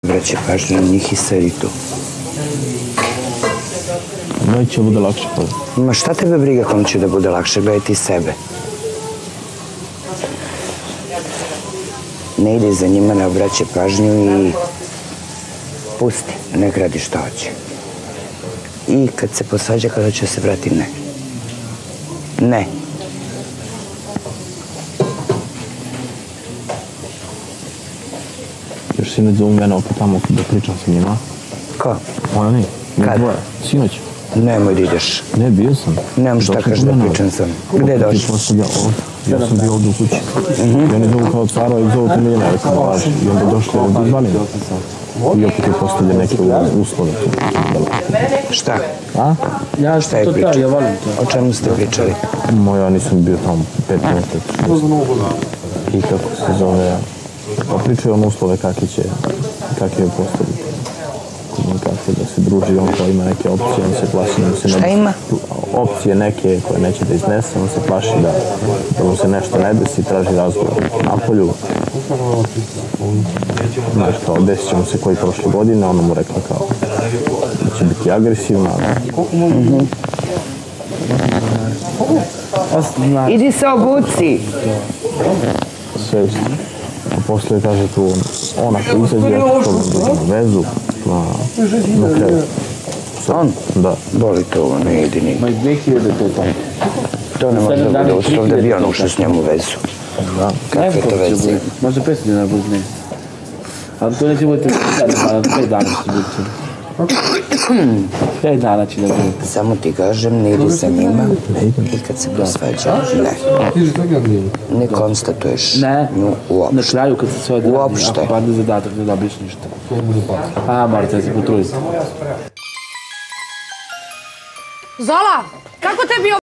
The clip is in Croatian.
Vraća pažnju na njih i sedi tu. Neće bude lakše. Ma šta tebe briga kom će da bude lakše, gledaj ti sebe. Ne ide za njima, ne obraća pažnju i pusti, nek radi što hoće. I kad se posvađa, kada će se vrati, ne. Ne. Još sinoć zovu mene opet tamo da pričam sa njima. Ko? Ona ne. Kad? Sinoć. Nemoj da ideš. Ne, bio sam. Nemam šta kaži da pričam sam. Gde je došao? Ja sam bio ovdje u kući. I oni zovu kao cara i zovu te Milena, rekao da važi. I onda došli da izvalim. I opet je postavlja neke uslove. Šta? A? Ja što to taj, ja volim to. O čemu ste pričali? Ja nisam bio tamo 5 minuta. I kako se zove... Pa pričaju on uslove kakve je postaviti. Kako da se druži, on kao ima neke opcije, on se plaši da mu se ne... Šta ima? Opcije neke koje neće da iznese, on se plaši da mu se nešto ne desi, traži razgovor napolju. Znaš, kao desit će mu se koji prošle godine, ona mu rekla kao da će biti agresivna. Idi se obuci! Sve isto. A posle kaže tu ona ko izađe, ja ću na vezu, na kraju. On? Da. Boli to ovo, ne idi ni. Ma i 2000 to je to. To ne može da bude uslov da bi on ušao s njom u vezu. Da. Kakve to veze? Možda 500 dinara bude ne. Ali to neće biti 5 dana će biti. 5 dana će da bude. Samo ti kažem, ne idi sa njima. I kad se posvađa, ne. Ne konstatuješ nju uopšte. Na kraju kad se sve odradi, uopšte. ako padne zadatak, ne dobiješ ništa. A, morate da se potruditi. Zola, kako tebi